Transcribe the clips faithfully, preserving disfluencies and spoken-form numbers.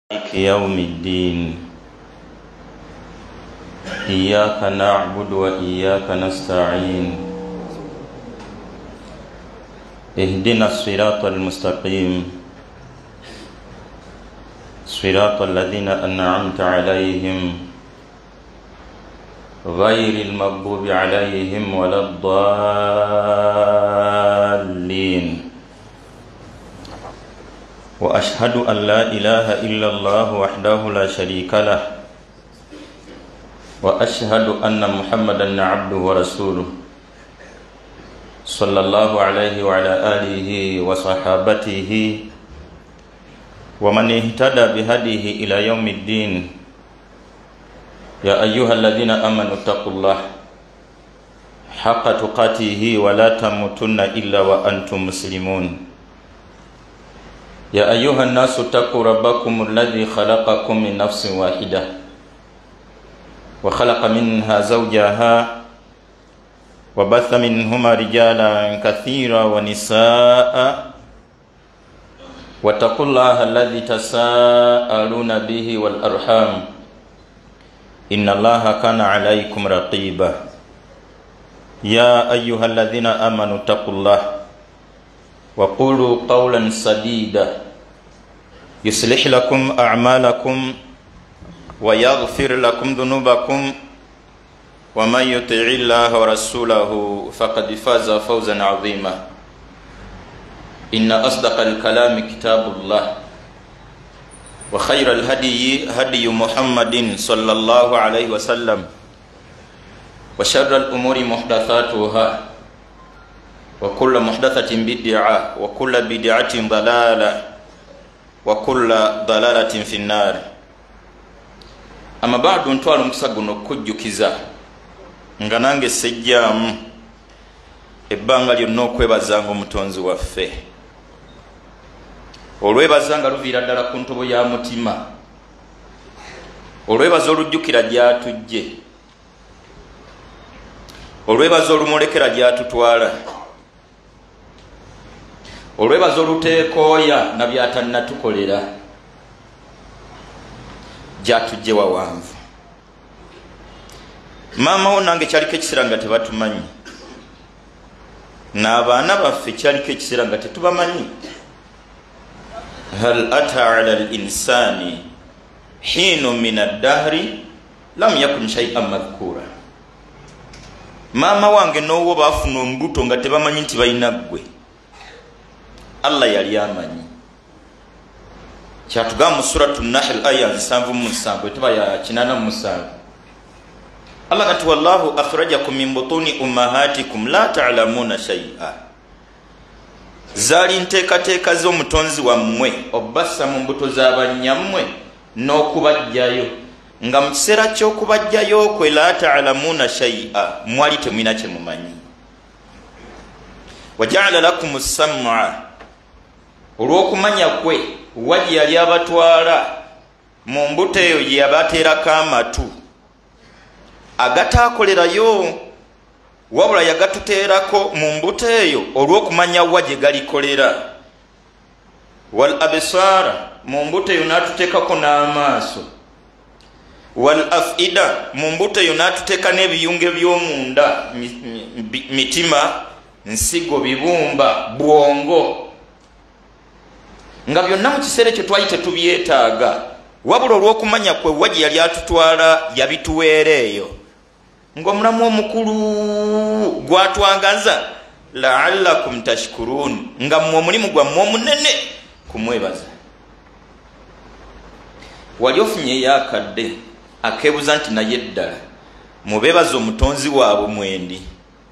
مالك يوم الدين إياك نعبد وإياك نستعين اهدنا الصراط المستقيم صراط الذين أنعمت عليهم غير المغضوب عليهم ولا الضالين وأشهد أن لا إله إلا الله وحده لا شريك له وأشهد أن محمدا عبده ورسوله صلى الله عليه وعلى آله وصحابته ومن اهتدى بهديه إلى يوم الدين. يا أيها الذين آمنوا اتقوا الله حق تقاته ولا تموتن إلا وأنتم مسلمون. يا أيها الناس اتقوا ربكم الذي خلقكم من نفس واحدة وخلق منها زوجها وبث منهما رجالا كثيرا ونساء واتقوا الله الذي تساءلون به والأرحام إن الله كان عليكم رقيبا. يا أيها الذين آمنوا اتقوا الله وقولوا قولا سديدا يصلح لكم أعمالكم ويغفر لكم ذنوبكم ومن يطع الله ورسوله فقد فاز فوزا عظيما. إن أصدق الكلام كتاب الله وخير الهدي هدي محمد صلى الله عليه وسلم وشر الأمور محدثاتها وكل محدثة بدعة وكل بدعة ضلالة وكل ضلالة في النار. أما بعد ntwala omukisa guno okujjukiza nga nange sejjaamu ebbanga lyonna okwebazanga omutonzi waffe olwebaza nga luviira ddala ku ntobo ya mutima olwebaza olujjukira gyatujje olwebaza olumulekera gyatutwala olwebaza oluteekooya na byatannatukolera gyatujje wawanvu. Maama wo nange kyaliko ekiseera nga tebatumanyi n'abaana baffe kyaliko ekiseera nga tetubamanyi. hal ata ala linsani hinu min addahri lam yakun shay'an madhkura. Maama wange n'owo baafuna ombuto nga tebamanyi nti balina ggwe. Allah yali amanyi. Kyatugamba mu suratu Nahl aya nsanvu mu nsanvu etaba ya kinana mu musanvu. Allah kati wallahu akhrajakum min butuni ummahatikum la ta'lamuna shay'a. Zali nteekateeka z'omutonzi wammwe obbassa mu mbuto z'abanyammwe n'okubajjayo nga mu kiseera ky'okubajjayo kwe la ta'lamuna shay'a mwali temulina kye mumanyi. Waja'ala lakum as-sam'a olw'okumanya kwe waji yali abatwala mu mbuto eyo gye yabateerako amatu agataakolerayo wabula yagatuteerako mu mbuto eyo olw'okumanya wa gye galikolera. Wal absara mu mbuto eyo n'atuteekako n'amaaso. Wal afida mu mbuto eyo n'atuteeka n'ebiyunge by'omunda mitima nsigo bibumba bwongo nga byonna mu kiseera ekyo twali tetubyetaaga wabula olw'okumanya kwe waji yali atutwala yabituweera eyo ng'omulamu omukulu gwatwangaza la'allakum tashkurun nga mmwe omulimu gwammwe omunene kumwebaza. Wali ofunye yakadde akeebuza nti naye ddala mubeebaza omutonzi waabwe mwendi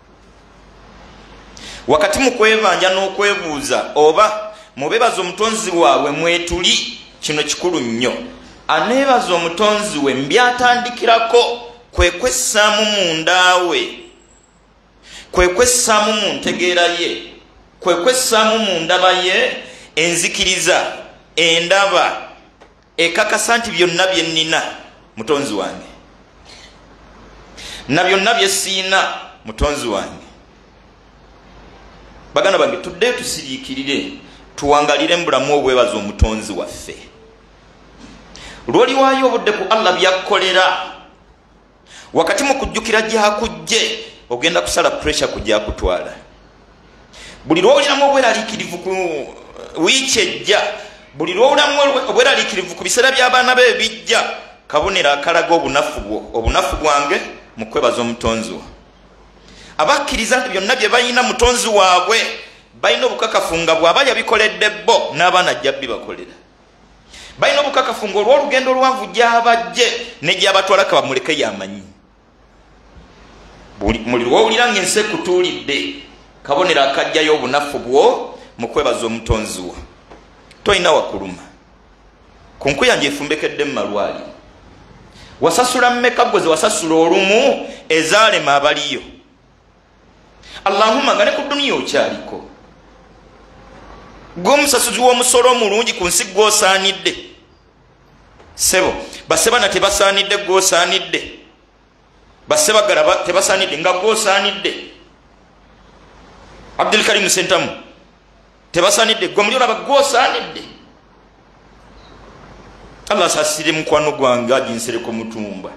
wakati mu kwebanja n'okwebuuza oba mubeebaza omutonzi waabwe mwetuli kino kikulu nnyo. Aneebaza omutonzi we mbyatandikirako kwe kwessaamu munda we kwe kwessaamu mu ntegeera ye kwe kwessaamu mu ndaba ye enzikiriza endaba ekakasa nti byonna bye nnina mutonzi wange na byonna bye siina mutonzi wange. Baganda bange tuddeyo tusiriikirire tuwangalire mbulamu obwebaza omutonzi waffe. lwoli waayo obudde ku Allah byakolera wakati mu kujjukira gyakujje ogenda kusala pressure kujja kutwala buli lwowuliramu obweraliikirivu ku wiiki ejja buli lwowuliramu obweraliikirivu ku biseera by'abaana be bijja kabonera akalaga obunafu bwo obunafu bwange mu kwebaza omutonzi wo abakkiriza nti byonna bye balina mutonzi waabwe balina obukakafu nga bw'aba yabikoledde bo n'abaana ajja bibakolera balina obukakafu nga olw'olugendo oluwanvu gy'abajje ne gy'abatwala ka bamuleke yamanyi muli lwowulira ng'ensi ekutuulidde kabonera akajjayo obunafu bwo mu kwebaza omutonzi wo tolina wakuluma ku nkuyanja efumbekedde mu malwaliro wasasula mmeka gwe ze wasasula olumu ezaalema abaliyo allahumma nga ne ku duniya okyaliko gw'omusasuzi w'omusolo omulungi ku nsi gw'osaanidde sebo basebana tebasaanidde gw'osaanidde basebagala tebasaanidde nga gw'osaanidde Abdulkarim Sentamu tebasaanidde gwe muli olaba gw'osaanidde Allah asasire mukwano gwange aginsereko mutumba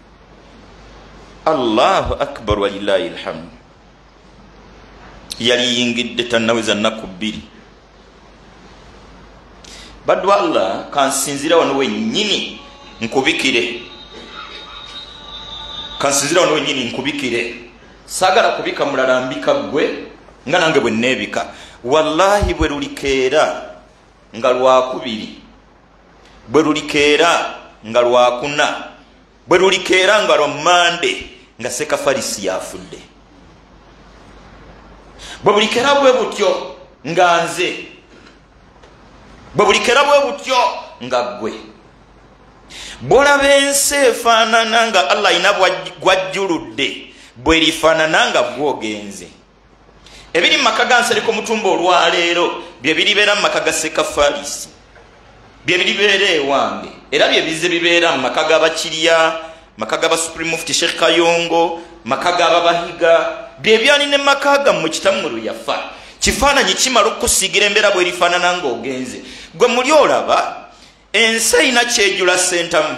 Allahu akbar walillahi alhamdu yali yingidde tannaweza nnaku bbiri baddu Allah kansinzira wano wennyini nkubikire kansinzira wano wennyini nkubikire saagala kubika mulala mbika gwe nga nange bwe neebika wallahi bwe lulikeera nga lwakubiri bwe lulikeera nga lwakuna bwe lulikeera nga lwammande nga Sekafarisi yafudde bwe bulikeera bwe butyo nga nze bwe bulikeera bwe butyo nga ggwe bw'olaba ensi efaanana nga Allah alina gwajjuludde bwe lifaanana nga gwogenze ebiri mu maka ga Nsereko Mutumba olwaleero bye biribeera mu maka ga Sekafarisi bye biribeera ewange era bye bize bibeera mu maka g'Abakirya maka g'aba Supreme Mufti Sheikh Kayongo maka g'Ababahiga bye byali ne maka gammwe kitammwe yafa kifaananyi kimala okukusiigira embeera bwe lifaanana ng'ogenze gwe muli olaba ensi erina kyejula Sentamu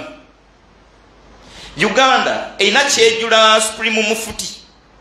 Uganda erina kyejula Supreme Mufti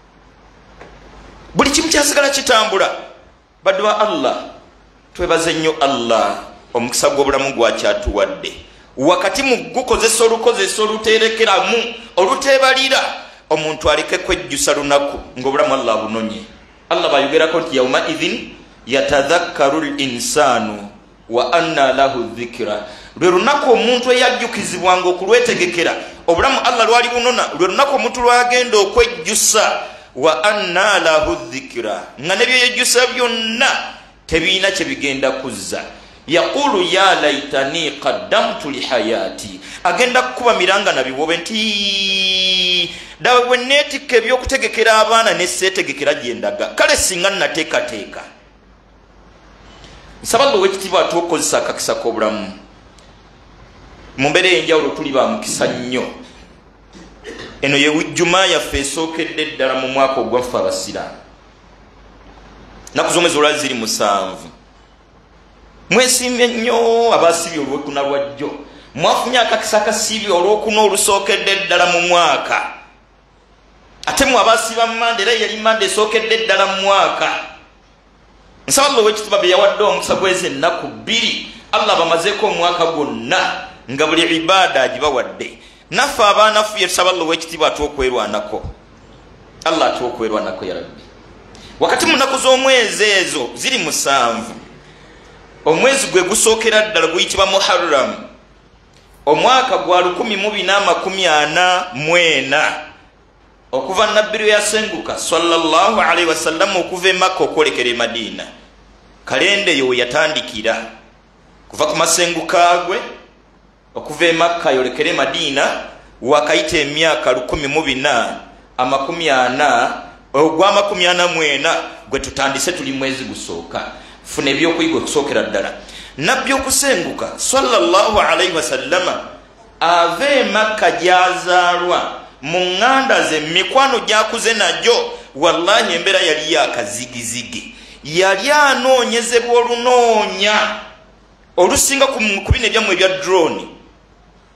buli kimu kyasigala kitambula baddu ba Allah twebaze nnyo Allah omukisa gw'obulamu gwakyatuwadde wakati mu gukozesa olukozesa oluterekeramu olutebalira omuntu aleke kwejjusa lunaku ng'obulamu Allah bunonye Allah bayogerako nti yauma idhin yatadhakkaru linsanu wa anna lahu dhikra lwe lunaku omuntu eyajjukizibwanga okulwetegekera obulamu Allah lwali bunona lwe lunaku omuntu lwagenda okwejjusa wa anna lahu dhikra nga nebyo yejjusa byonna tebiina kye bigenda kuzza yaqulu ya laitani qaddamtu lihayati agenda kukuba miranga nabiwobe nti dawe bwe neetikka ebyokutegekera abaana neseetegekera gyendaga kale singa nateekateeka nsaba Oweekitiibwa atuokozesa akakisa k'obulamu mu mbeera ey'enjawulo tuli ba mukisa nnyo eno ye Juma yaffe esookedde ddala mu mwaka ogwaffe abasiraamu naku z'omwezi olwali ziri musanvu mwesiimye nnyo abaasibye olw'ekuna lwajjo mwafunye akakisa akasiibye olw'okuna olusookedde ddala mu mwaka ate mwe abaasiba mmande era yali mmande esookedde ddala mu mwaka nsaba Oweekitiibwa be yawadde omukisa gw'ezi ennaku bbiri Allah bamazeeko omwaka gwonna nga buli ibaada agibawadde naffe abaanafuye tusaba Oweekitiibwa atwokwerwanako Allah atwokwerwanako ya Rabbi wakati mu nnaku z'omwezi ezo ziri musanvu omwezi gwe gusookera ddala guyitibwa Muharram omwaka gwa lukumi mu bina amakumi ana mu ena okuva nabbi lwe yasenguka sallallahu alaihi wasallam okuva e Makka okwolekera e Madiina kalenda eyo yatandikira kuva ku masenguka gwe okuva e Makka yolekera e Madiina wakayita emyaka lukumi mu bina amakumi ana ogwa amakumi ana mu ena gwe tutandise tuli mwezi gusooka funa ebyokuyiga okusookera ddala nabbi okusenguka sallallahu alaihi wasallama ava e Makka gyazaalwa mu ŋŋanda ze mikwano gyakuze najjo wallahi embeera yali yakazigizigi yali anoonyezebwa olunoonya olusinga ku bino ebyammwe ebya drone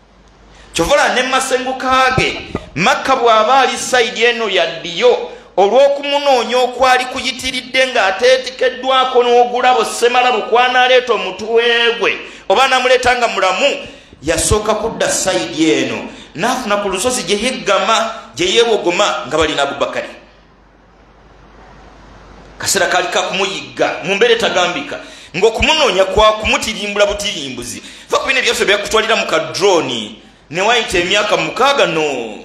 Chovola ne masenguka ge Makka bw'aba ali sayidi eno yaddiyo olw'okumunoonya okwali kuyitiridde ng'ateetikeddwako n'ogulabo ssemalabu kw'anaaleeta omutwe gwe oba namuleeta nga mulamu yasooka kudda sayidi eno n'afuna ku lusozi gye yeggama gye yeewogoma nga balina Abubakari. Kaseera kaali kakumuyigga mu mbeera etagambika ng'okumunoonya kwa kumutirimbula butirimbuzi fa ku bino ebyaffe byakutwalira mu kadroni ne wayita emyaka mukaaga no.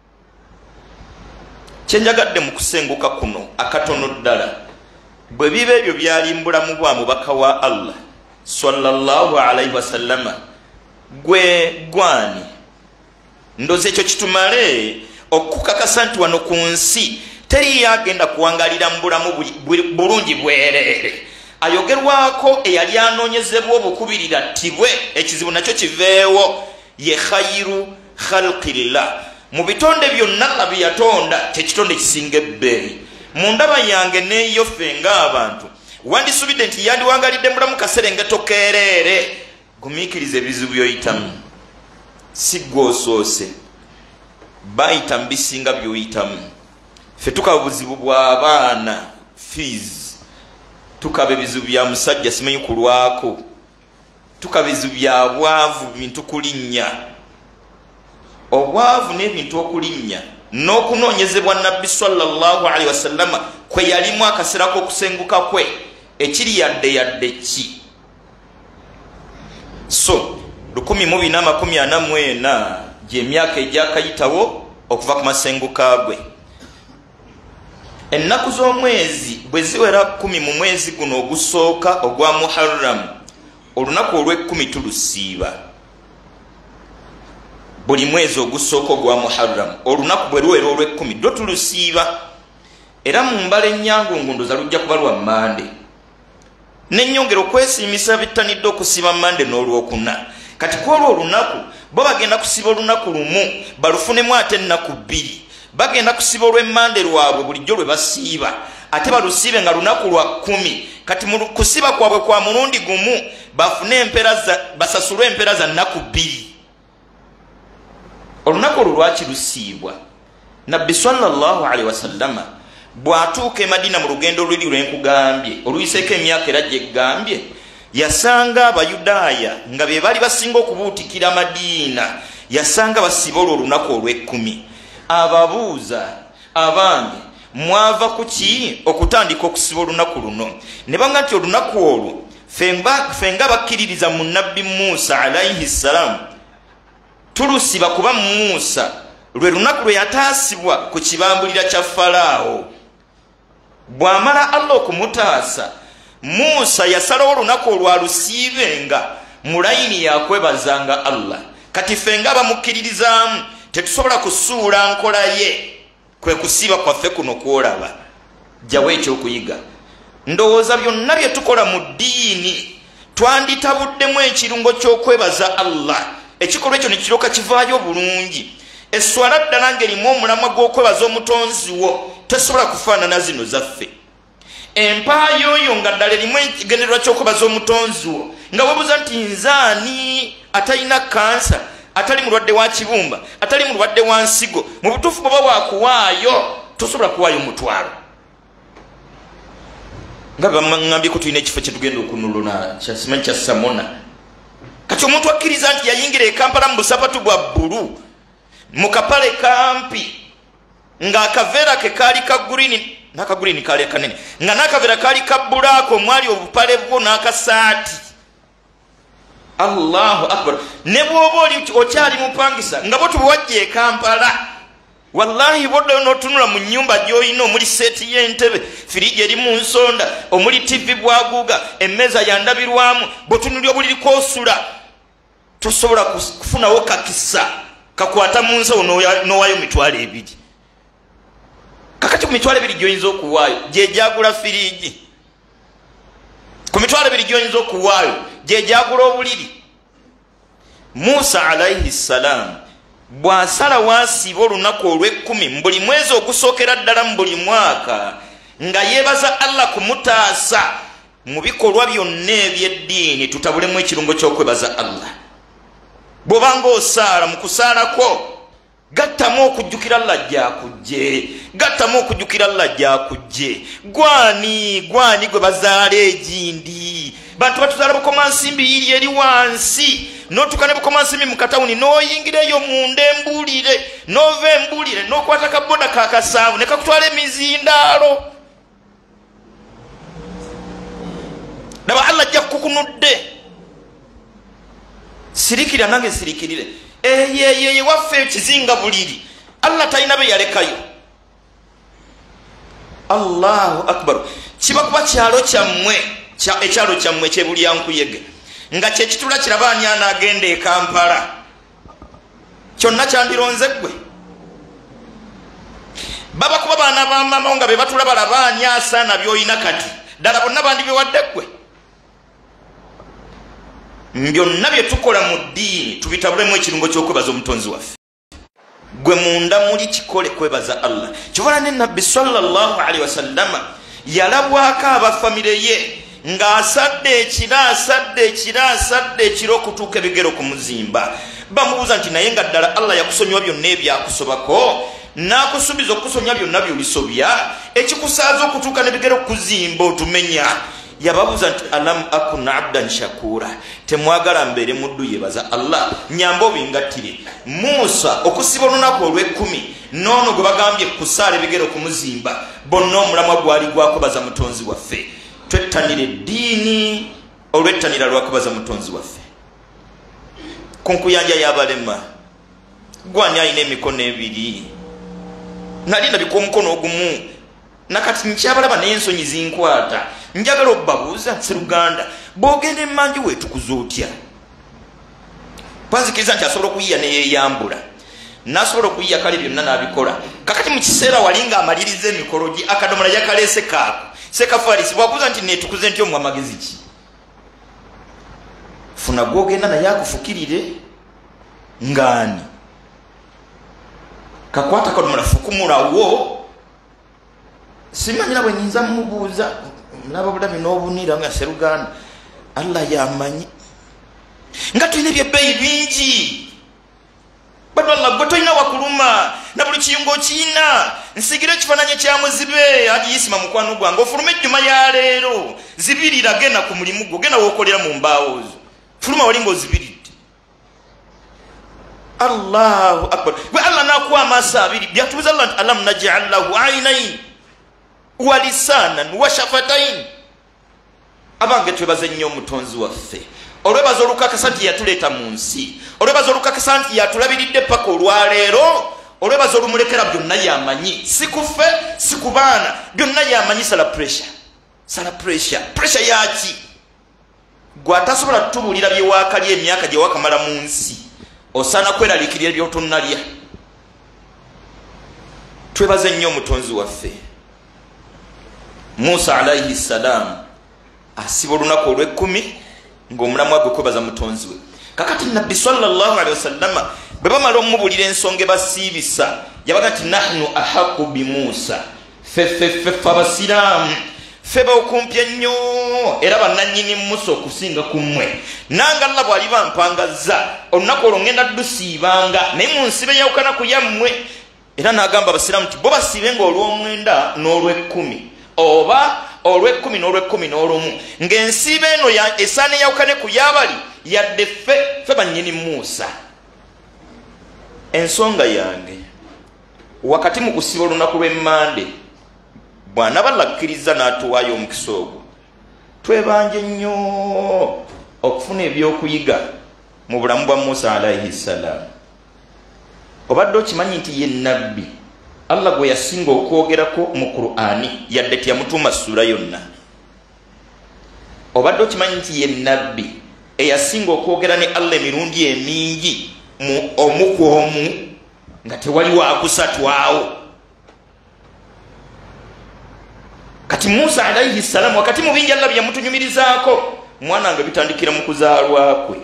Kyenjagadde mu kusenguka kuno akatono ddala bwe biba ebyo byalimbula mu bwa mubaka wa Allah sallallahu alaihi wasallama gwe gwani ndoze ekyo kitumale okukakasa nti wano ku nsi teri yagenda kuwangalira mu bulamu bulungi bwerere. Ayogerwako eyali anoonyezebwa obukubirira ttibwe ekizibu nakyo kiveewo ye khairu khalqillah. Mu bitonde byonna bye yatonda kyekitonde kisinga ebbeeyi. Mu ndaba yange neeyo ffe ng'abantu wandisubidde nti yandiwangalidde mulamu kaserengeto keereere gumiikiriza ebizibu byoyitamu si gwosoose bayita mu bisinga byoyitamu. Ffe tukaba buzibu bw'abaana fees, tukaba ebizibu bya musajja simanyi kulwako, tukaba ebizibu bya bwavu bintu kulinnya. Obwavu n'ebintu okulinnya n'okunoonyezebwa Nabbi sallallahu alaihi wasallama kwe yalimu akaseera k'okusenguka kwe ekiri yadde yadde ki. So lukumi mu bina amakumi ana mu ena gy'emyaka egyakayitawo okuva ku masenguka gwe. Ennaku z'omwezi bwe ziwera kumi mu mwezi guno ogusooka ogwa Muharram, olunaku olw'ekkumi tulusiiba. Buli mwezi ogusooka ogwa Muharram olunaku bwe luwera olw'ekkumi lwo tulusiiba. Era mu mbala ennyangungu ndoza lujja kuba lwa Mande. N'ennyongera okwesiimisa bittanidde okusiba Mande n'olwokuna. Kati kwolwo olunaku bo bagenda kusiba olunaku lumu balufunemu ate ennaku bbiri. Bagenda kusiba olw'emmande lwabwe bulijjo lwe basiiba ate balusiibe nga lunaku lwa kkumi. Kati mu kusiba kwabwe kwa mulundi gumu bafune empera za basasulwe empera za nnaku bbiri. Olunaku olwo lwaki lusiibwa? Nabbi sallallahu alaihi wasallama bw'atuuka e Madina mu lugendo luli lwenkugambye oluyiseeko emyaka era gyeggambye yasanga Abayudaaya nga be bali basinga okubuutikira Madiina yasanga basiba olwo olunaku olw'ekkumi. Ababuuza abange mwava ku ki okutandika okusiba olunaku luno? Ne banga nti olunaku olwo ffe nga bakkiririza mu Nabbi Musa alaihi salamu tulusiba kuba Musa lwe lunaku lwe yataasibwa ku kibambulira kya Falaawo. Bw'amala Allah okumutaasa Musa yasalawo olunaku olwo alusiibenga mu layini yakwebazanga Allah. Kati ffe nga bamukkiririzaamu tetusobola kusuula nkola ye kwe kusiiba kwaffe kuno kwolaba. Jjawo ekyokuyiga. Ndowooza byonna bye tukola mu ddiini twanditabuddemu ekirungo ky'okwebaza Allah. Ekikolwa ekyo ne kirooka kivaayo bulungi. Esswala ddala ng'erimu omulamwa gw'okwebaza omutonzi wo tesobola kufaanana zino zaffe. Empaayo oyo nga ddala erimu ekigendererwa ky'okwebaza omutonzi wo nga weebuuza nti nzaani atalina kansa, atali mulwadde wa kibumba, atali mulwadde wa nsigo, mu butuufu bw'oba waakuwaayo tosobola kuwaayo mutwalo. Nga bamangambye ko tulina ekifo kye tugenda okunuluna kyasimanyi kya Samona. Kati omuntu akkiriza nti yayingira e Kampala mu busapatu bwa bbulu mu kapale kampi ng'akaveera ke kaali ka gurini n'akagurini kaali kanene nga n'akaveera kaali ka bbulaako mwali obupale bwo n'akasaati. Allahu akbar. Ne bw'oba oli okyali mupangisa nga bo tuwajja e Kampala wallahi bodda n'otunula mu nnyumba gy'olina omuli seeti y'entebe, firiji eri mu nsonda, omuli tivi bwaguuga, emmeeza yandabirwamu, botunulya obuliri kw'osula tosobola kufunawo kakisa kakwata mu nsawo n'owaayo mitwalo ebiri. Kakati ku mitwalo ebiri gy'oyinza okuwaayo gye gyagula firiji, ku mitwalo ebiri gy'oyinza okuwaayo gye gyagula obuliri. Musa alaihi salamu bw'asala wasiiba olunaku olw'ekkumi mu buli mwezi ogusookera ddala mu buli mwaka nga yeebaza Allah kumutaasa mu bikolwa byonna eby'eddiini tutabulemu ekirungo ky'okwebaza Allah. bw'obanga osaala mu kusaala kwo gattamu okujjukira Allah gy'akujje, gattamu okujjukira Allah gy'akujje. Gwani gwani gwe bazaala egindi bantu batuzaala bukomansimbi yiri eri wansi n'otuuka ne bukomansimbi mu katawuni n'oyingireyo munda embuulire n'ova embuulire n'okwata kaboda ka kasanvu ne kakutwala emizindaalo. Laba Allah ajja kukunudde. Sirikira nange sirikirire. Eyeyeye waffe ekizinga buliri Allah talina be yalekayo. Allahu akbar. Kiba kuba kyalo kyammwe ekyalo kyammwe kyebulyankuyege nga kyekitula kiraba ani anaagenda e Kampala kyonna kyandironze ggwe. Baba kuba baana ba mama nga be batula balaba ani asaana by'olina kati ddala bonna bandi biwadde ggwe. Byonna bye tukola mu ddiini tubitabulemu ekirungo ky'okwebaza omutonzi waffe. Gwe munda muli kikole kwebaza Allah. Kyobala ne Nabbi sallallahu alaihi wasallama yalabwako abafamire ye ng'asadde ekiro asadde ekiro asadde ekiro okutuuka ebigero ku muzimba. Bamubuuza nti naye nga ddala Allah yakusonyiwa byonna ebyakusobako n'akusuubiza okusonya byonna by'olisobya ekikusaaza okutuuka n'ebigero kuzimba otumenya. Yababuuza nti alam akun abdan shakura, temwagala mbeere muddu yebaza Allah nyamba obingattire. Musa okusiba olunaku olw'ekkumi noono gwe bagambye kusaala ebigero ku muzimba bonna omulamwa gwali gwakubaza mutonzi waffe. Twettanira eddiini olw'ettanira lwakubaza mutonzi waffe. Ku nkuyanja y'abalema gwani alina emikono ebiri nali ndabika omukono ogumu nakati nkyabalaba naye ensonyi zinkwata. Njagala obbabuuza Sseruganda bw'ogenda emmanju weetukuza otya? Kwanzikiriza nti asobola okuyiya neyeeyambula n'asobola okuyiya kale byonna n'abikola. Kakati mu kiseera wali ng'amaliriza emikolo gye akadomola yakaleese kaako sekafarisi bwakuuza nti neetukuze nti omwa magezi ki? Funa gw'ogenda naye akufukirire ng'ani? Kakwata kadomola fukumulawo. Simanyira bwe nyinza mmubuuza mulaba bulabi n'obunira nga Sseruganda Allah yamanyi nga tulina ebyebbeeyi bingi. Bado Allah gwe tolina wakuluma na buli kiyungo kiina. Nsigira ekifaananyi kya muzibe agiyisima mukwano gwange ofulume ejjuma ya leero zibirira genda ku mulimu gwo genda wookolera mu mbaawo zo fuluma wali ng'ozibiridde. Allahu akbar. Gwe Allah n'akuwa amaaso abiri byatubuza Allah nti alam naj'al lahu aynayn wa lisanan wa shafatain. Abange twebaze nnyo omutonzi waffe olwebaza olukakasa nti yatuleeta mu nsi, olwebaza olukakasa nti yatulabiridde paka olwaleero, olwebaza olumulekera byonna yamanyi, si kufe si ku baana byonna yamanyi. Sala pressure, sala pressure. Pressure yaki? Gwe atasobola tutubuulira byewakalya emyaka gye wakamala mu nsi osaana kweraliikirira byotonnalya. Twebaze nnyo omutonzi waffe. Musa alayhi salam asiba olunaku olw'ekkumi ng'omulamwa gwe kwebaza mutonzi we. Kakati Nabbi sallallahu alaihi wasallama bwe bamala omubuulira ensonga ebasiibisa yabaga nti nahnu ahaku bi Musa, fefeffe abasiraamu ffe bawukumpya nnyo era bannannyini Musa okusinga ku mmwe. Nange Allah bw'ali bampangazza olunaku olwo ngenda dusiibanga naye mu nsibe yawukana ku yammwe. Era n'agamba abasiraamu nti bo basiibenga olw'omwenda n'olw'ekkumi oba olw'ekkumi n'olw'ekkumi n'olumu ng'ensiibe eno esaana eyawukane ku yaabali yadde ffe ffe bannyini Musa. Ensonga yange wakati mu kusiba olunaku lw'emmande bw'anaaba lakkiriza n'atuwaayo omukisa ogwo twebanje nnyo okufuna ebyokuyiga mu bulamu bwa Musa alayhi salaam. Obadde okimanyi nti ye nabbi Allah gwe yasinga okwogerako mu Qur'ani yadde teyamutuuma ssuula yonna. Obadde okimanyi nti ye nabbi eyasinga okwogera ne Allah emirundi emingi mu omu ku omu nga tewali waakusatu awo. Kati Musa alayhi salaam wakati mu bingi Allah byamutunyumirizaako mwana nga bitandikira mu kuzaalwa kwe.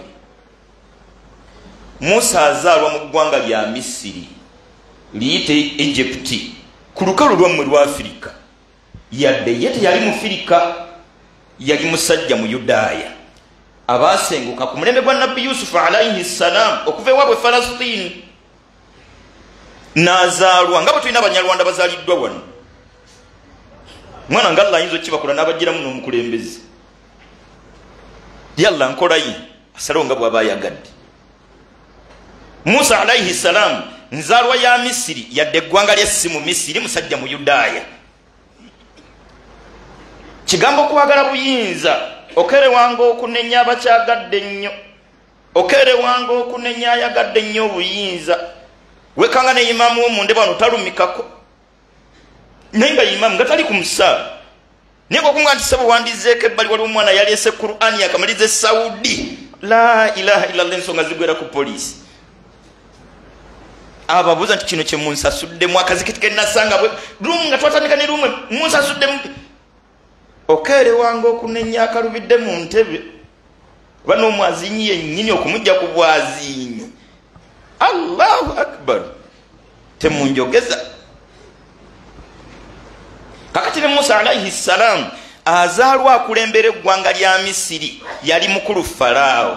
Musa azaalwa mu ggwanga lya Misiri liyite Egypti ku lukalu lwammwe lwa Afirika. Yadde ye teyali Mufirika, yali musajja mu Yudaaya abasenguka ku mulembe gwa nabbi Yusufu alayhi salam okuva ewaabwe Falastini nazaalwa nga bwe tulina abanyarwanda bazaaliddwa wano. Mwana nga Allah ayinza okibakula n'abagiramu n'omukulembeze. Yalla nkolayi asalawo nga bw'aba ayagadde. Musa alayhi salam nzaalwa ya Misiri yadde eggwanga lye si mu Misiri, musajja mu Yudaaya. Kigambo kwagala buyinza okerewanga okunenya abakyagadde nnyo, okerewanga okunenya ayagadde nnyo obuyinza. Wekanga ne imamu w'omunde bano talumikako naye nga imamu nga tali ku musaala naye kokunga nti sebo wandizeeko ebbali waliwo omwana yaleese Qur'ani yakamaliza Saudi la ilaha illallah ensonga zigwera ku poliisi. Ababuuza nti kino kye munsasuddemu akazikiti ke nasanga bwe lumu nga twatandika ne lumu munsasuddemu. Okerewanga okunenya akalubidde mu ntebe oba n'omwazinyi yennyini okumujja ku bwazinyi. Allahu akbar, temunjogeza. Kakati ne Musa alayhi salam azaalwa akulembera eggwanga lya Misiri yali mukulu Farao.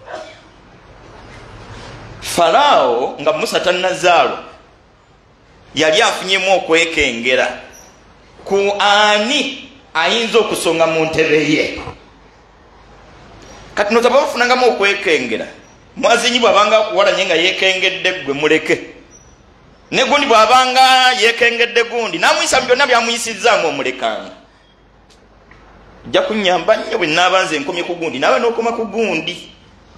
Farao nga Musa tannazaalwa yali afunyemu okwekengera ku ani ayinza okusonga mu ntebe ye. Kati notaba bafunangamu okwekengera, mwazinyi bw'abanga kuwalanye nga yeekengedde gwe muleke, ne gundi bw'abanga yeekengedde gundi n'amuyisa mu byonna byamuyisizzaamu omulekanga. Ojja kunnyamba nnyo bwe naabanze enkomye ku gundi naawe n'okoma ku gundi.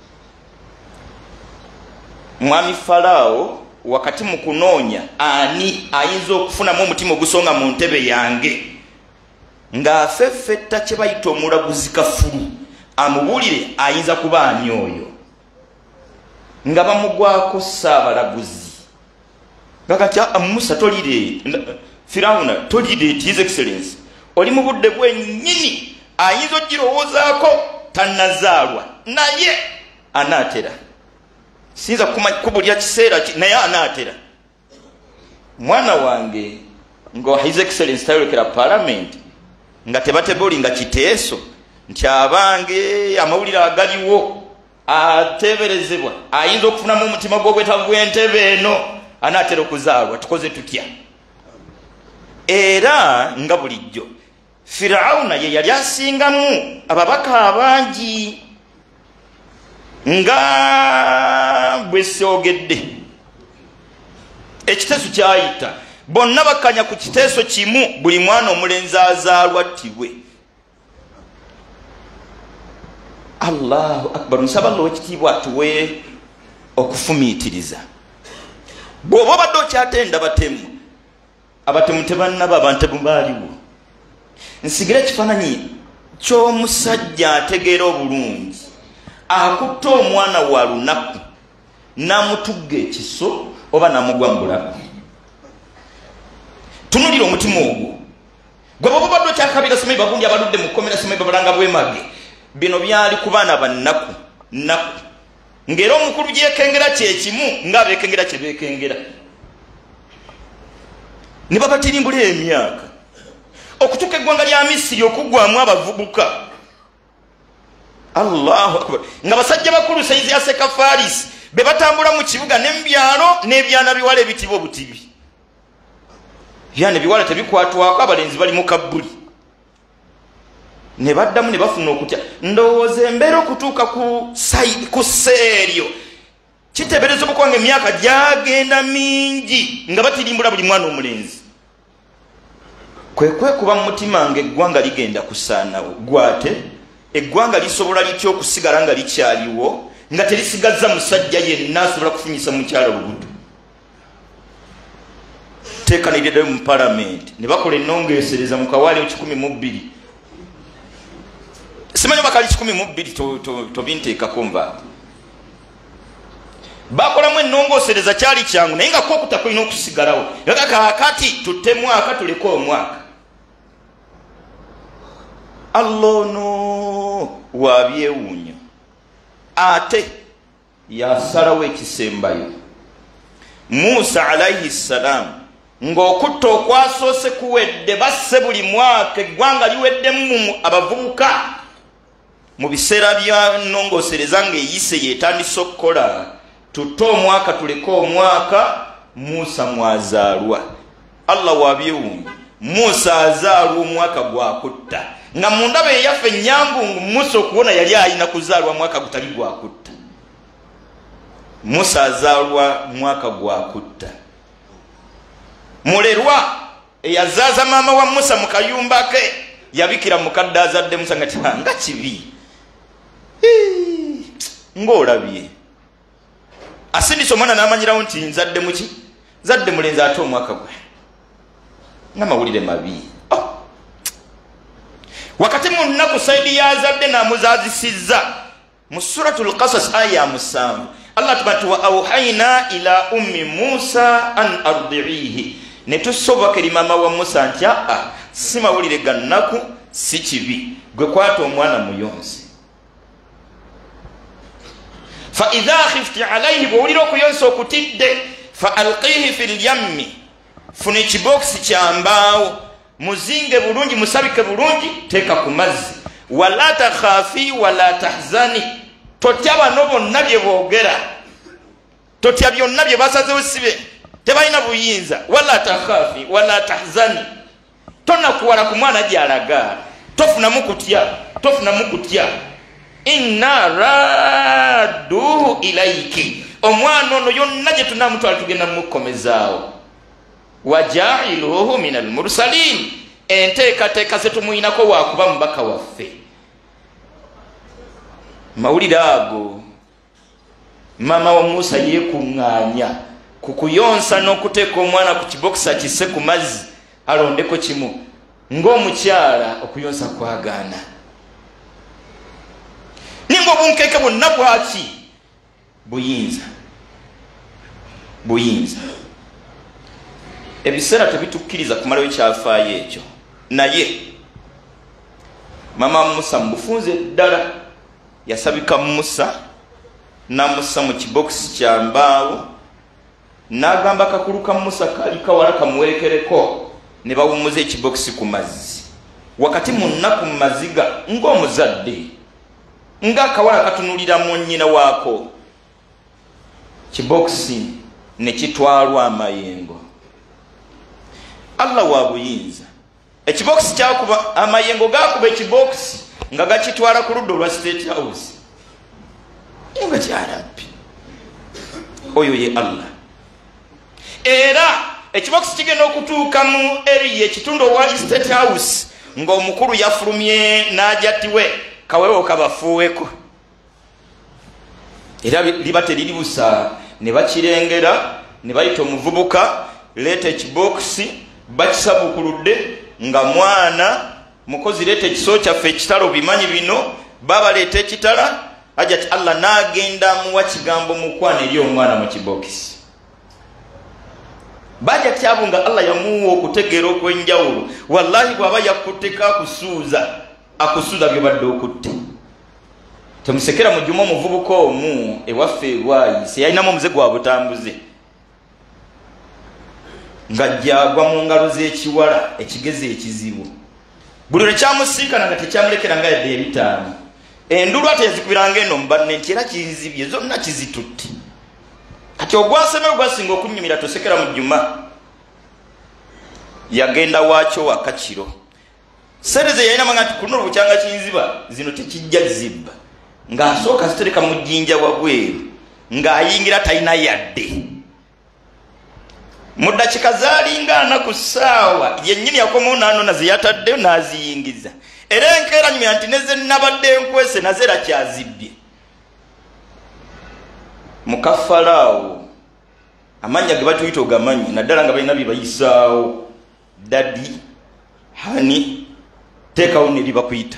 Mwami Farao wakati mu kunoonya ani ayinza okufunamu omutima ogusonga mu ntebe yange, ng'afeffetta kye bayita omulaguzi kafulu amubuulire ayinza kuba ani oyo, nga bamugwako saabalaguzi. Kakati Musa tolire Firawuna tolire ti his excellence oli mu budde bwennyini ayinza ogirowoozaako tannazaalwa naye anaatera. Sinza kubulya kiseera naye anaatera. Mwana wange ngo his excellence tayolekera parliament nga tebatebuli nga kiteeso nti abange amawulire agaliwo ateberezebwa ayinza okufunamu omutima gw'obwetaavu bw'entebe eno anaatera okuzaalwa. Tukoze tutya? Era nga bulijjo Firawuna ye yali asingamu ababaka abangi nga bwe soogedde. Ekiteeso kyayita bonna bakkanya ku kiteeso kimu, buli mwana omulenzi azaalwa attibwe. Allahu akbar. Nsaba Allah w'ekitiibwa atuwe okufumiitiriza. Bw'oba obadde okyatenda batemu, abatemu tebannaba, abantu baaliwo. Nsigire ekifaananyi ky'omusajja ategeera obulungi akutte omwana wa lunaku n'amutugga ekiso oba n'amugwa mu bulago. Tunulira omutima ogwo. Gwe bw'oba obadde okyakabira Semayi bagundi abaludde mu kkomera Semayi babalanga bwemage. Bino byali ku baana bannaku nnaku, ng'era omukulu gyekengera kyekimu ng'abeekengera kye beekengera. Ne babatirimbula emyaka okutuuka eggwanga lya Misiri okuggwamu abavubuka. Allahu akbar. Nga basajja bakulu sayizi ya Sekafarisi be batambula mu kibuga n'ebyalo n'ebyana biwala ebitiibwa obutibi. Byana biwala tebikwatwako, abalenzi bali mu kabbuli. Ne baddamu ne bafuna okutya. Ndowooza embeera okutuuka ku ku seeryo kiteebereza obukwange emyaka gyagenda mingi nga batirimbula buli mwana omulenzi. Kwe kwekuba mu mutima ng'eggwanga ligenda kusaanawo. Gwate eggwanga lisobola litya okusigala nga likyaliwo nga terisigazza musajja yenna asobola kufunyisa mukyala olubuto. Teekanirira mu palamenti ne bakola ennongeesereza mu kawaali kikumi mu bbiri. Simanyi bakali kikumi mu bbiri tobinteekako nva. Bakolamu ennongoosereza kyali kyangu naye nga kwokuta kulina okusigalawo. Nga kaakati tutte mwaka tuleke omwaka. Allono wabyewuunya. Ate yasalawo ekisembayo. Musa alayhi salam ng'okutta okwasoose kuwedde basse buli mwaka eggwanga liweddemu abavubuka. mu biseera bya nnongosereza ng'eyise yeetandisa okukola tutte omwaka tuleke omwaka Musa mwazaalwa. Allah wabyewuunya, Musa azaalwa omwaka gwakutta nga mu ndaba eyaffe enyangungu Musa okuwona yali alina kuzaalwa mwaka gutali gwakutta. Musa azaalwa mwaka gwakutta. Mulerwa eyazaaza maama wa Musa mu kayumba ke yabikira mukadde azadde Musa nga nga kibi ng'olabye asindisa omwana n'amanyirawo nti nzadde muki zadde mulenzi ate omwaka gwe nga mawulire mabi. Oh. Wakati mu nnaku Saidi yazadde n'amuzaazisizza mu suratul Qasas aya musanvu Allah tubati wa auhaina ila ummi Musa an ardi'ihi, ne tusobokera mama wa Musa nti aa si mawulire ga nnaku si kibi gwe kwata omwana muyonse. Fa idha khifti alayhi, bw'owulira okuyonsa okutidde fa alqihi fil yammi, funa ekibokisi kyambaawo muzinge bulungi musabike bulungi teeka ku mazzi. Wala takhafi wala tahzani, totya bano bonna bye boogera, totya byonna bye basazewo sibe tebalina buyinza. Wala takhafi wala tahzani, tonakuwala ku mwana gy'alaga, tofunamu kutya tofunamu kutya. Inna radduhu ilayki, omwana ono yonna gye tunamutwala tugenda mumukomezaawo. Wajailuhu minal mursalin, enteekateeka ze tumuyinako waakuba mubaka waffe. Mawulire ago mama wa Musa yeekuŋŋaanya ku kuyonsa n'okuteeka omwana ku kibokisa kisse ku mazzi alondeko kimu, ng'omukyala okuyonsa kwagaana. Ninga obunkeeke bwonna bwaki buyinza buyinza ebiseera tebitukkiriza kumalawo ekyafaayo ekyo, naye mama Musa mubufunze ddala yasabika Musa namussa mu kibokisi kyambaawo n'agamba akakulu ka Musa kali kawala kamuwerekereko, ne bawummuza ekibokisi ku mazzi. Wakati mu nnaku mu maziga ng'omuzadde ng'akawala katunuliramu nnyina waako, kibokisi ne kitwalwa amayengo. Allah wa buyinza, ekibokisi kyakuba amayengo gakuba ekibokisi nga gakitwala ku ludda olwa State House. Nga kyarabbi oyo ye Allah. Era ekibokisi kigenda okutuuka mu eri ekitundu owa State House ng'omukulu yafulumye n'ajattiwe kawewo kabafuuweko, era liba teriri busa, ne bakirengera ne bayita omuvubuka leeta ekibokisi bakisabukuludde nga mwana mukozi leeta ekiso kyaffe ekitalo bimanyi bino, baba leeta ekitala ajati Allah n'agenda muwa kigambo mukwana eri omwana mu kibokisi. Baja kyabo nga Allah yamuwa okutegeera okwenjawulo. Wallahi bw'aba yakuteka akusuuza akusuuza bye badde okutte. Temusekera mu juma omuvubuka omu ewaffe ewaayise yalinamu omuze gwa butambuze nga jjagwa mu ngalo z'ekiwala ekigezi ekizibu. Buli lwe kyamusinkana nga tekyamulekera nga yadde ebitaano. Endulu ate yazikubiranga eno mubanne nti era kinzibye zonna kizitutte. Kati ogwasemeo gwasinga okunyumira tosekera mu juma. Yagenda waakyo wakakiro. Sereze yalina manga nti kuno bukyanga kinziba zino tekijja zibba. Ng'asooka zitereka mu jjinja wabweru ng'ayingira talina yadde. Mu ddakiika zaalinga ana ku ssaawa yennyini yakomawo n'anona ze yataddeyo n'aziyingiza. Era enkeera nyumya nti ne ze nnabadde enkwese nazo era kyazibbye. Muka Falaawo amannya ge batuyita ogamanyi naddala nga balina bye bayisaawo dadi hani teekawo ne libakuyita.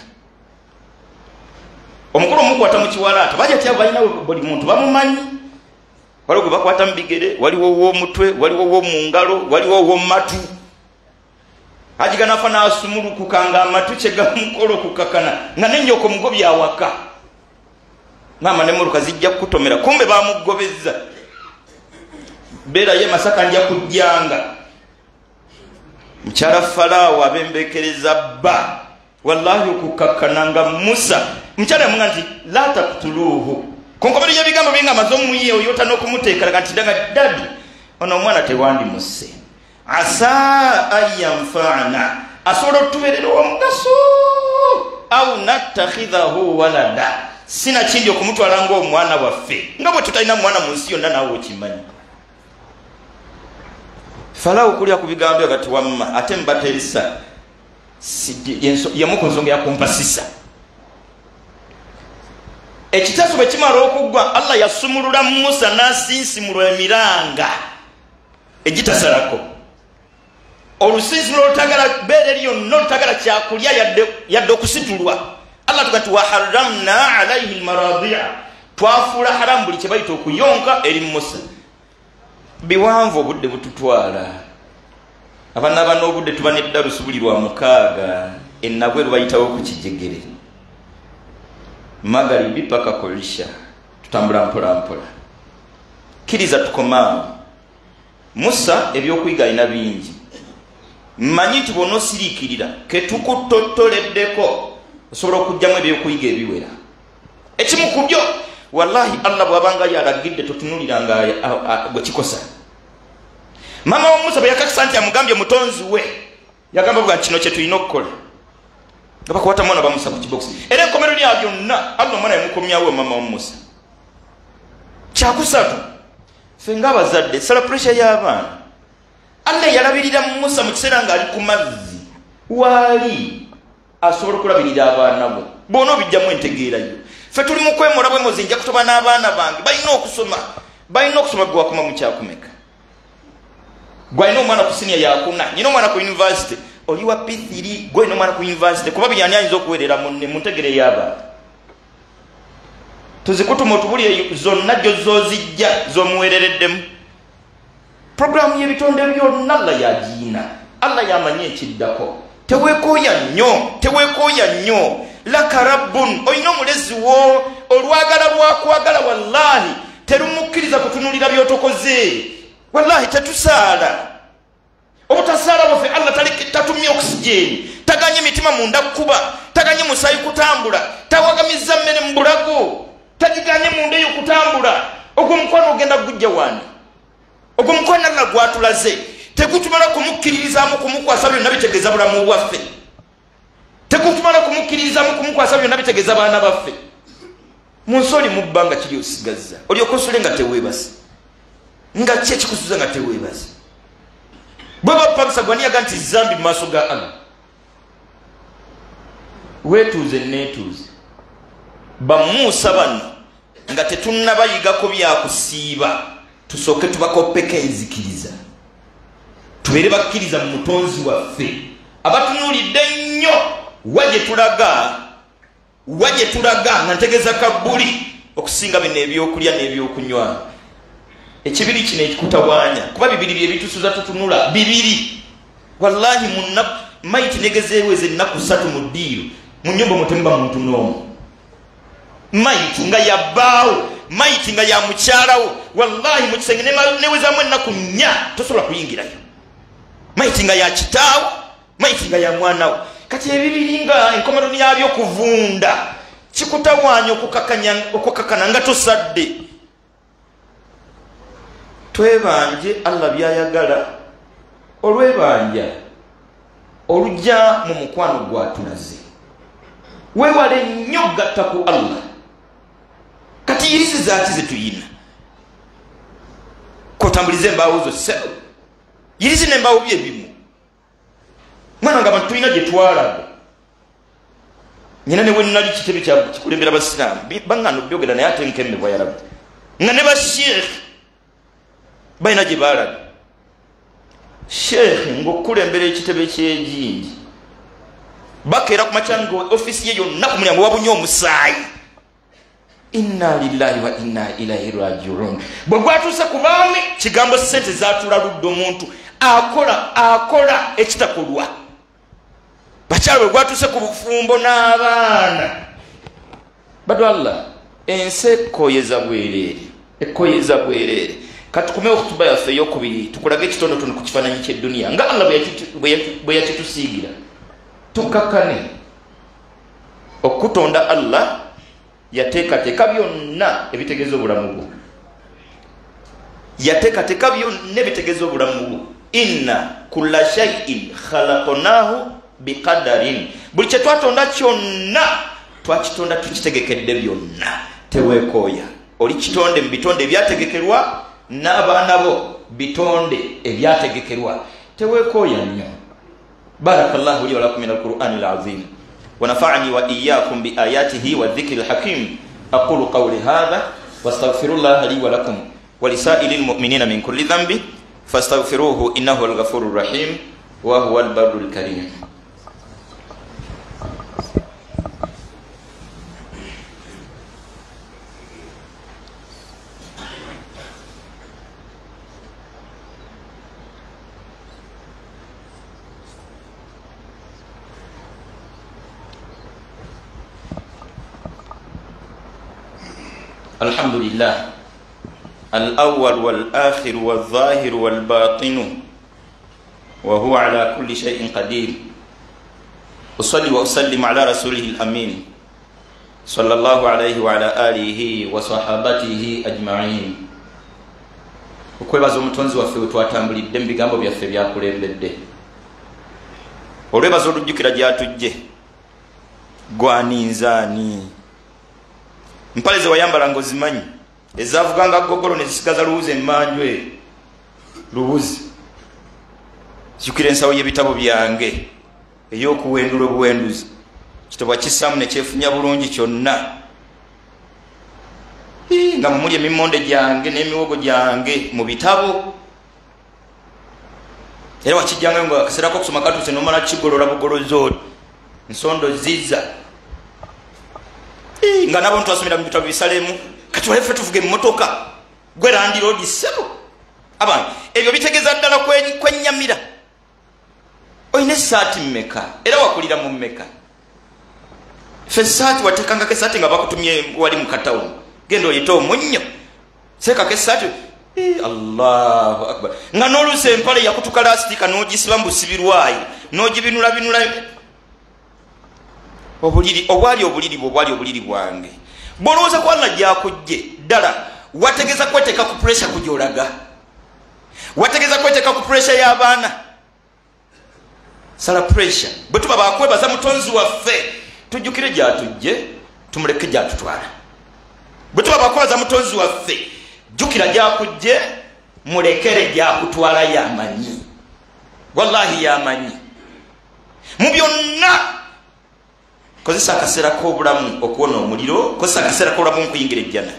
Omukulu omukwata mu kiwalaata bajja tyabo balina buli muntu bamumanyi. Waliwo gwe bakwata mu bigere, waliwo ow'omutwe, waliwo ow'omu ngalo, waliwo ow'omu matu. Hajiga nafa n'asumulukuka nga amatu kye gamukola okukakana nga n'ennyoko mugobya awaka. Maama ne muluka zijja kukutomera, kumbe bamugobezza. Beera ye Masaka nja kujjanga. Mukyala Falaawo abembekereza bba wallahi okukakana nga Musa mchana munga nti la taqtuluhu konkomero ya bigambo binga mazomu yiyo yota no kumutekala kanti daga dadi ono mwana tewandi musse asa ayyanfa'ana asoro tuberero omugaso au natakhidhahu walada sina kindi okumutwala ngo omwana waffe ngabo tutalina mwana munsi yonna nawo okimanyi Farao kulya kubigambo gati wamma ate mbaterisa yamukunzonga yakumpasisa ekitaso bwe kimala okugwa Allah yasumulula Musa nasinsimulwa emiranga egitasalako olusinsi lw'olutagala bbeere lyonna olutagala kyakulya yadde yadde okusitulwa Allah tugati wa haramna alayhi almaradi'a twafuula haramu buli kye bayita okuyonka eri Musa biwanvu obudde bututwala abaana bano obudde tuba neddalusu buli lwa mukaaga ennabwe lubayitawo ku kijegere magharibi paka kolisha tutambula mpola mpola kiriza tukomaawo Musa ebyokuyiga alina bingi mmanyi nti bw'onoosiriikirira ke tukutottoleddeko osobola okugyamu ebyokuyiga ebiwera ekimu ku byo wallahi Allah bw'abanga yalagidde totunuliranga bwe kikosa mama wa Musa bwe yakakisa nti amugambye mutonzi we yagamba bwa kino kye tulina okukola nga bakwata mwana bamusa ku kibokisi era enkomero lya byonna Allah omwana yamukomyawo mama wa Musa kyakusatu ffe ng'abazadde sala pressure y'abaana Allah yalabirira Musa mu kiseera ng'ali ku mazzi waali asobola okulabirira abaana bo boona obijjamu entegeerayo ffe tuli mu kwemura bwe muzi nja kutoba n'abaana bange balina okusoma balina okusoma gwe wakoma mu kyakumeka gwalina omwana ku siniya yakuna nyina omwana ku university oli wa P three gwalina omwana ku university kuba biri ani ayinza okuweerera munne mu ntegere y'abaana tuzikutuma otubuli zonna gyo zozijja z'omuweerereddemu programu y'ebitonde byonna Allah yagiina Allah yamanyi ekiddako teweekooya nnyo teweekooya nnyo laka rabbun oyina omulezi wo olwagala lwakwagala wallahi terumukkiriza kutunulira byotokoze wallahi tetusaala obutasaala bwaffe Allah tatumye oxygen taganya emitima munda kukuba taganya musaayi kutambula tawagamiza mmere mu bulago tagiganye munda eyo kutambula ogwo mukwano ogenda gujja wani ogwo mukwano Allah gwatulaze tegutumala kumukkiririzaamu kumukwasa byonna bitegeeza bulamu bwaffe tekutumala kumukkiririzaamu kumukwasa byonna bitegeeza baana baffe munsoli mu bbanga kiri osigaza olyoka osule nga teweebase nga ki ekikusuza nga teweebase bwe bapamisa gwaniyaga nti zambi mu maaso ga Allah weetuuze neetuuze bamuusa bano nga tetunnabayigako byakusiiba tusooke tubakoppeko enzikiriza tubeere bakkiriza mu mutonzi waffe abatunuulidde nnyo waje tulaga waje tulaga nga ntegeeza kabbuli okusinga bino ebyokulya n'ebyokunywa ekibiri kino ekikutawaanya kuba bibiri bye bitusuza tutunula bibiri wallahi munna maiti negezeeweze ennaku ssatu mu ddiiro mu nnyumba mutemba muntu n'omu maiti nga yabbaawo maiti nga ya mukyalawo wallahi mu kisenge newezaamu ennaku nnya tosobola kuyingirayo maiti nga ya kitaawo maiti nga ya mwanawo kati ebibiri nga enkomero yabyo okuvunda kikutawaanya okukakana nga tosadde twebanje Allah byayagala olwebanja olujja mu mukwano gwatulaze weewale nnyo gatta ku Allah kati yirizi zaaki zetuyina kotambulize embaawo zo sebo yirizi n'embaawo bye bimu mwana nga abantu tulina gye twalaga nyina ne wenali kitebe kikulembera basiraamu baŋŋano byogera naye ate nkemmebwa yalabye nga ne basheekhe balina gye baalaga sheekhe ng'okukulembera ekitebe ky'ejingi bakeera ku makya nga ofisi ye yonna ku mulyango wabunye omusaayi inna lillahi wa inna ilaihi rajiun bwe gwatuuse ku baami kigambo sente zaatula ludde omuntu akola akola ekitakolwa bakyala bwe gwatuuse ku bufumbo n'abaana bado Allah ensi ekkoyeza bwereere ekkoyeza bwereere katukume okutuba yaffe ey'okubiri tukulaga ekitonotono ku kifaananyi ky'edduniya nga Allah bwe yakitusiigira tukakkane okutonda Allah yateekateeka byonna ebitegeeza obulamu bwo yateekateeka byonna ebitegeeza obulamu bwo inna kulla shay'in khalaqnahu biqadarin buli kye twatonda kyonna twakitonda tukitegekedde byonna teweekooya oli kitonde mu bitonde ebyategekerwa n'abaana bo bitonde ebyategekerwa teweekooya nnyo. barakallahu li wa lakum min alqur'ani alazim wa nafa'ani wa iyyakum bi ayatihi wa dhikri alhakim aqulu qawli hadha wastaghfirullaha li wa lakum wa lisa'ilil mu'minina min kulli dhanbi fastaghfiruhu innahu al-ghafurur rahim wa huwal barrul karim. الحمد لله الأول والآخر والظاهر والباطن وهو على كل شيء قدير أصلي وأسلم على رسوله الأمين صلى الله عليه وعلى آله وصحابته أجمعين. okwebaza omutonzi waffe wetwatambulidde mu bigambo byaffe byakulembedde olwebaza olujjukira gyatujje gwaninzaani mpale ze wayambala ngozimanyi ezavuganga gogolo nezisigaza luwuzi emmanjwe luwuzi jjukira ensawo y'ebitabo byange ey'okuwendula obuwenduzi kitabo kisaamu nekyefunya bulungi kyonna nga mumuli emimonde gyange n'emiwogo gyange mu bitabo era wakijjangayo nga akaseerako okusoma katuuse nomala kigolola bugolozi oli nsondo ziza nga nabo ntwasomera mu bitabo bisalemu kati walefe tuvuge mu motoka gwe Land Road sebo abantu ebyo bitegeeza ddala kwennyamira. Oyina essaati mmeka era wakulira mu mmeka? Ffe essaati watekangako essaati nga bakutumye wali mu katawuni genda oyita omunnyo seekako essaati Allahu akbar nga n'oluusi empale yakutuka lastika n'ogisiba mu busibirwayi n'ogibinula binula obuliri obwali obuliri bwobwali obuliri bwange bwolowooza ku Allah gyakujje ddala wategeeza kweteeka ku pressure kugyolaga wategeeza kweteeka ku pressure y'abaana sala pressure bwe tuba bakwebaza mutonzi waffe tujjukire gyatujje tumuleke gyatutwala bwe tuba bakwebaza mutonzi waffe jjukira gyakujje mulekere gyakutwala yamanyi wallahi yamanyi mu byonna. Kozesa akaseera k'obulamu okuwona omuliro kozesa akaseera k'obulamu nkuyingira ejjana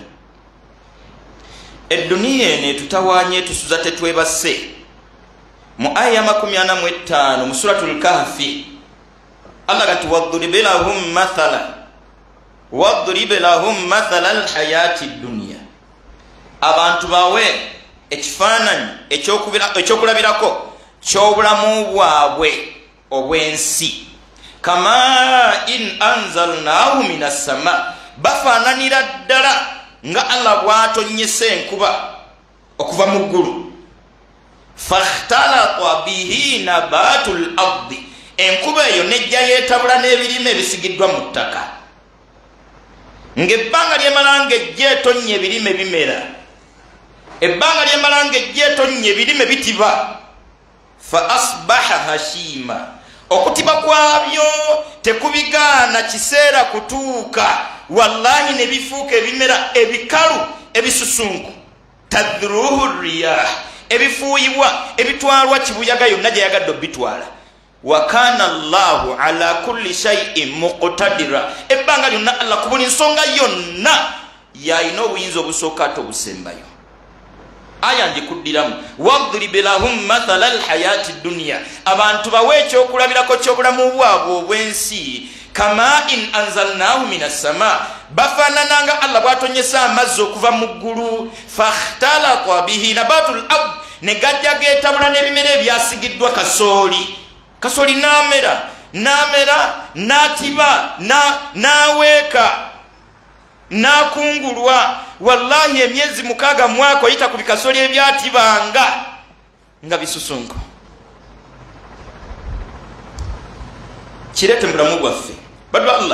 edduniya eno etutawaanye tusuza tetwebase. Mu aya ya makumi ana mu etaano mu suratul kahfi Allah gati wadrib lahum mathala wadrib lahum mathala alhayati dunya abantu bawe ekifaananyi ekyokulabirako ky'obulamu bwabwe obw'ensi kama in anzalnahu minas sama bafaananira ddala nga Allah bw'atonyesa enkuba okuva mu ggulu fakhtalata bihi nabatul ardi enkuba eyo nejja yeetabula n'ebirime ebisigiddwa mu ttaka ng'ebbanga lyemalanga ejja etonnya ebirime bimera ebbanga lyemalanga ejja etonnya ebirime bitiba fa asbaha hashima okutiba kwabyo tekubigaana kiseera kutuuka wallahi ne bifuuka ebimera ebikalu ebisusunku tadruhu riyah ebifuuyibwa ebitwalwa kibuyaga yonna gye yagadde obitwala wa kana Allahu ala kulli shay'in muqtadira ebbanga lyonna Allah ku buli nsonga yonna yalina obuyinza obusooka ate obusembayo. Aya njikuddiramu wadrib lahum mathala alhayati dunya abantu bawe ekyokulabirako ky'obulamu bwabwe obw'ensi kama in anzalnahu minas sama bafaanananga Allah bw'atonyesa amazzi okuva mu ggulu fakhtalata bihi nabatul ard ne gajja geetabula n'ebimera ebyasigiddwa kasooli kasooli n'amera n'amera n'atiba n'aweeka n'akungulwa wallahi emyezi mukaaga mwaka oyita ku bikasooli ebyatibanga nga bisusunku kireete mu bulamu bwaffe baddu Allah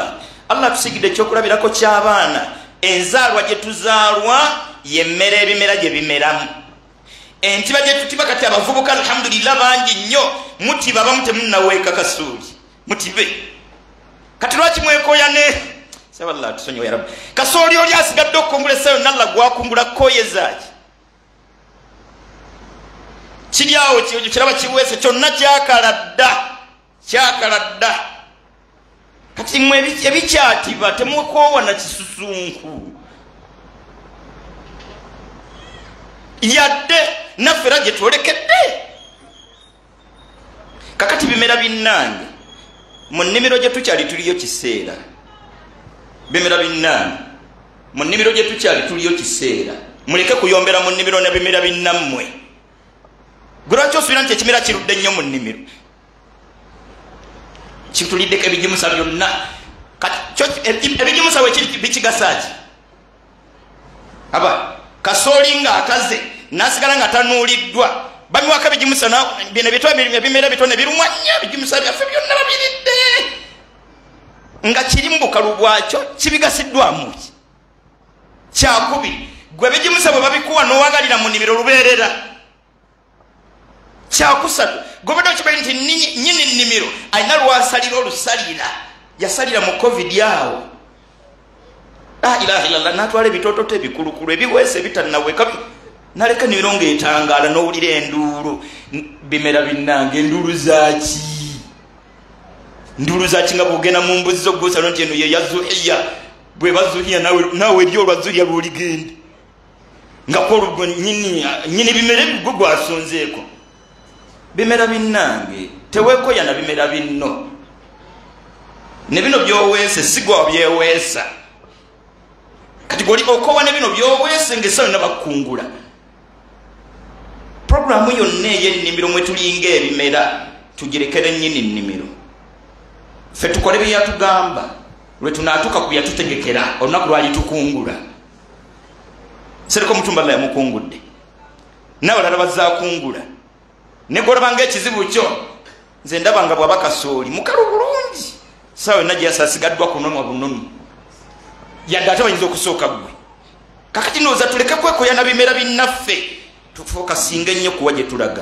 Allah tusigide ekyokulabirako ky'abaana enzaalwa gye tuzaalwa yemmere ebimera gye bimeramu entiba gye tutiba kati abavubuka alhamdulillah bangi nnyo mutiba abamu temunnaweeka kasuuli mutibe kati lwaki mwekoya ne saballah tusonyiwe ya rabbi kasooli oli asigadde okukungula essaawa yonna Allah gwakungula koyezaaki kiri awo kiraba kiweese kyonna kyakala dda kyakala dda kati mwe ebikyatiba temukoowa na kisusunku yadde naffe era gye twolekedde kakati bimera binnange mu nnimiro gye tukyali tuliyo kiseera bimera binnange mu nnimiro gye tukyali tuliyo kiseera muleke kuyombera mu nnimiro ne bimera binnammwe gwelwaki osuubira nti ekimera kirudde nnyo mu nnimiro kituliddeko ebigimusa byonna ebigimusa bikigasaaki aba kasooli ng'akaze n'asigala nga tanuuliddwa bamiwako ebigimusa bino ebimera bitone birumwa nnyo ebigimusa byaffe byonna babiridde nga kiri mu bukalu bwakyo kibigasiddwamu ki kyakubiri gwe ebigimusa bwe babikuwa n'owagalira mu nnimiro lubeerera kyakusatu gobadde okimanyi nti nnyini nnimiro alina lwasalira olusalira yasalira mu covid awo la ilaha illallah natwala ebitoototo ebikulukulu ebiweese ebitannaweka naleka nnimiro ng'etangaala n'owulira enduulu bimera binnange enduulu zaaki nduulu zaaki nga bwogenda mu mbuzi z'ogusalo nti eno ye yazuhiya bwe bazuhiya naawe eri olwazuhiya lw'oligenda nga kwolugwo nnyini bimera ebigwe gwasonzeeko bimera binnange teweekoya na bimera binno ne bino byoweese sigwa byeweesa kati goli okowa ne bino byoweese ng'essaawa yonna bakungula puroguramu yonna ey'ennimiro mwe tulinga ebimera tugirekere nnyini nnimiro ffe tukole bye yatugamba lwe tunaatuuka ku yatutegekera olunaku lwali tukungula sereko omutumba alla yamukungudde nawe lala bazaakungula negolaba ng'ekizibu kyo nze ndaba nga bw'aba kasooli mukalu bulungi saawa yonna gyeyasasigaddwa kunonwa bunonu yadde ate bayinza okusooka ggwe kakati nooza tuleke kwekoya na bimera binnaffe tufokasinga ennyo kuwa gye tulaga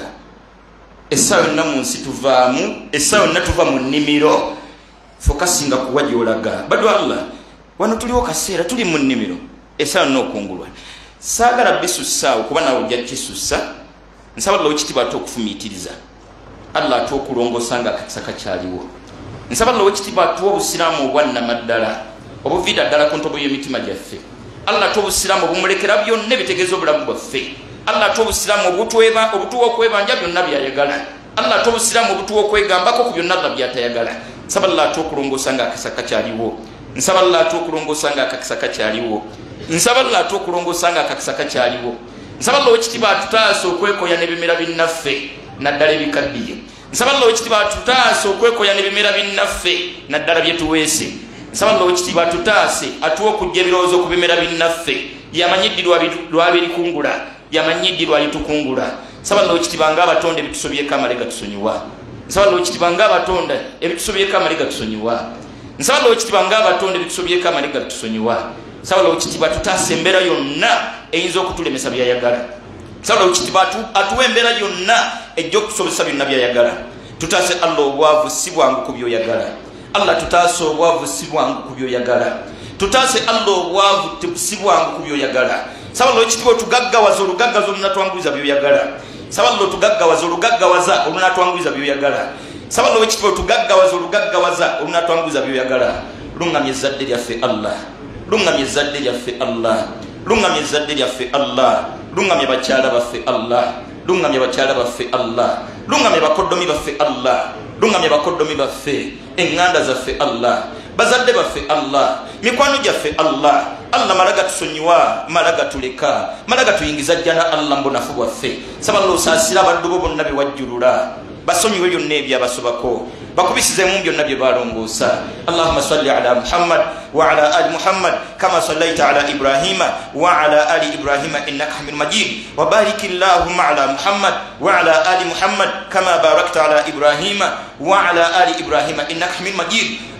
essaawa yonna mu nsi tuvaamu essaawa yonna tuva mu nnimiro fokasinga kuwa gy'olaga badu allah wano tuliwo kaseera tuli mu nnimiro essaawa yonna okungulwa saagala bisussaawo kuba nawe ojja kisussa nsaba Allah wekitiibwa ate okufumiitiriza Allah ate okulongoosa nga akakisa kakyaliwo nsaba Allah wekitiibwa atuwa obusiraamu obwannamaddala obuviira ddala ku ntobo y'emitima gyaffe Allah ate obusiraamu obumulekera byonna ebitegeeza obulamu bwaffe Allah ate obusiraamu obutuwa okwebanja byonna byayagala Allah ate obusiraamu obutuwa okwegambako ku byonna Allah byatayagala nsaba Allah ate okulongoosa nga akakisa kakyaliwo nsaba Allah ate okulongoosa nga akakisa kakyaliwo nsaba Allah ate okulongoosa nga akakisa kakyaliwo nsaba Allah wekitiibwa atutaasa okwekoya n'ebimera binnaffe naddala ebikaddiye nsaba Allah wekitiibwa atutaasa okwekoya n'ebimera binnaffe naddala bye tuweese nsaba Allah wekitiibwa atutaase atuwa okujja ebirowoozo ku bimera binnaffe yamanyiddi lwabirikungula yamanyiddi lwalitukungula nsaba Allah wekitiibwa ng'abatonda ebitusobyeko amale gatusonyiwa nsaba Allah wekitiibwa ng'abatonda ebitusobyeko amale gatusonyiwa nsaba Allah wekitiibwa ng'abatonda ebitusobyeko amale gatusonyiwa nsaba Allah wekitiibwa tutaasa embeera yonna eyinza okutulemesa byayagala nsaba Allah wekitiibwa atuwa embeera yonna ejja okusobozesa byonna byayagala tutaase Allah obwavu si bwangu ku byoyagala Allah tutaase obwavu si bwangu ku byoyagala tutaase Allah obwavu si bwangu ku byoyagala nsaba Allah wekitiibwa otugaggawaza olugaggaza olunatwanguliza byoyagala nsaba Allah otugaggawaza olugaggawaza olunatwanguliza byoyagala nsaba Allah wekitiibwa otugaggawaza olugaggawaza olunatwanguliza byoyagala luŋŋamya ezzadde lyaffe Allah luŋŋamya ezzadde lyaffe Allah luŋŋamya ezzadde lyaffe Allah luŋŋamya bakyala baffe Allah luŋŋamya bakyala baffe Allah luŋŋamya bakoddomi baffe Allah luŋŋamya bakoddomi baffe eŋŋanda zaffe Allah bazadde baffe Allah mikwano gyaffe Allah Allah mala gatusonyiwa mala gatuleka mala gatuyingiza jjana Allah mbonafu bwaffe saba Allah osaasira abaddu bo bonna be wajjulula basonyiwe byonna ebyabasobako bakubisizemu byonna bye balongoosa Allahumma salli ala Muhammad wa ala ali Muhammad kama sallaita ala Ibrahima wa ala ali Ibrahima innaka hamidun majid wa barik Allahumma ala Muhammad wa ala ali Muhammad kama barakta ala Ibrahima wa ala ali Ibrahima innaka hamidun majid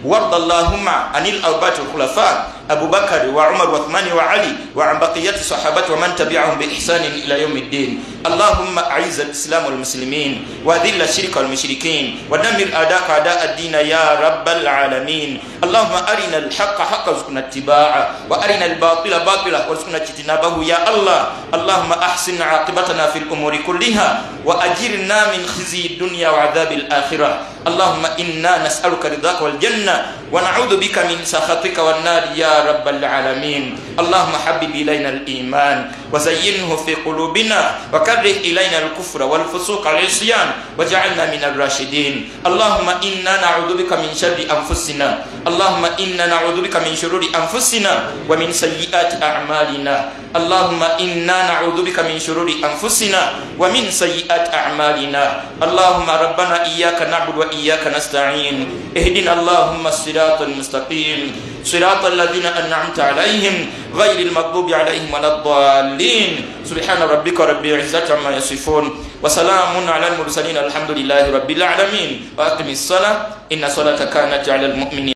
وارض اللهم عن الأربعة الخلفاء أبو بكر وعمر وعثمان وعلي وعن بقية الصحابة ومن تبعهم بإحسان إلى يوم الدين. اللهم أعز الإسلام والمسلمين وأذل الشرك والمشركين ودمر أعداءك أعداء الدين يا رب العالمين. اللهم أرنا الحق حقا وارزقنا اتباعه وأرنا الباطل باطلا وارزقنا اجتنابه يا الله. اللهم أحسن عاقبتنا في الأمور كلها وأجرنا من خزي الدنيا وعذاب الآخرة. اللهم إنا نسألك رضاك والجنة ونعوذ بك من سخطك والنار يا رب العالمين. اللهم حبب إلينا الإيمان وزينه في قلوبنا وكره إلينا الكفر والفسوق والعصيان وجعلنا من الراشدين. اللهم إنا نعوذ بك من شر أنفسنا. اللهم إنا نعوذ بك من شرور أنفسنا ومن سيئات أعمالنا. اللهم إنا نعوذ بك من شرور أنفسنا ومن سيئات أعمالنا. اللهم ربنا إياك نعبد وإياك نستعين. اهدنا اللهم الصراط المستقيم صراط الذين أنعمت عليهم غير المغضوب عليهم ولا الضالين. سبحان ربك رب العزة عما يصفون وسلام على المرسلين الحمد لله رب العالمين. وأقم الصلاة إن الصلاة كانت على المؤمنين